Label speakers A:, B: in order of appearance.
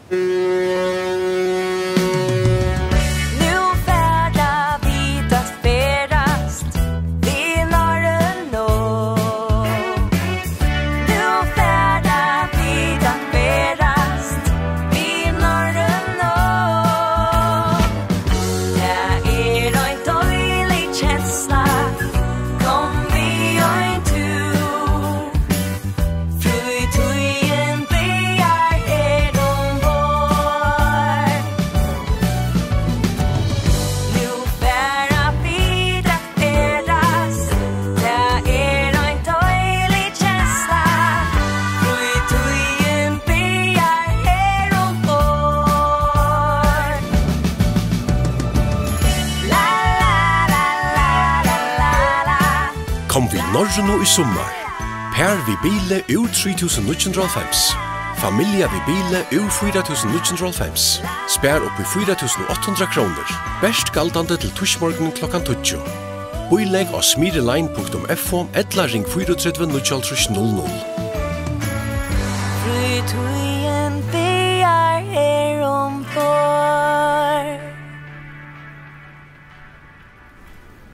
A: Norrønu I sommar. Per vi bile ur 3950. Familia vi bile ur 4950. Spær upp I 4800 kroner. Best galdande til tushmorgen klokkan 20. Boileg av smiriline.fo eller ring 34 00.